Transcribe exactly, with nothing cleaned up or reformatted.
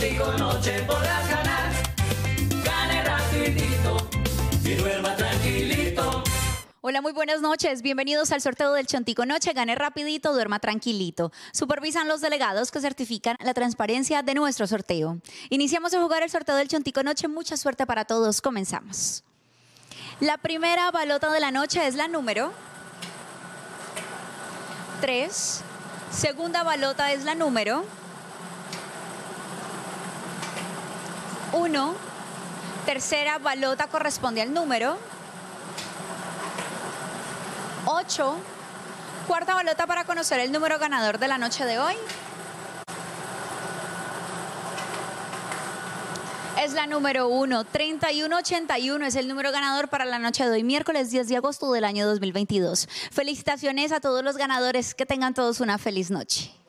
Chontico Noche podrás ganar. Gane rapidito y duerma tranquilito. Hola, muy buenas noches. Bienvenidos al sorteo del Chontico Noche. Gane rapidito, duerma tranquilito. Supervisan los delegados que certifican la transparencia de nuestro sorteo. Iniciamos a jugar el sorteo del Chontico Noche. Mucha suerte para todos. Comenzamos. La primera balota de la noche es la número tres. Segunda balota es la número uno. Tercera balota corresponde al número ocho. Cuarta balota para conocer el número ganador de la noche de hoy. Es la número uno. treinta y uno ochenta y uno es el número ganador para la noche de hoy, miércoles diez de agosto del año dos mil veintidós. Felicitaciones a todos los ganadores. Que tengan todos una feliz noche.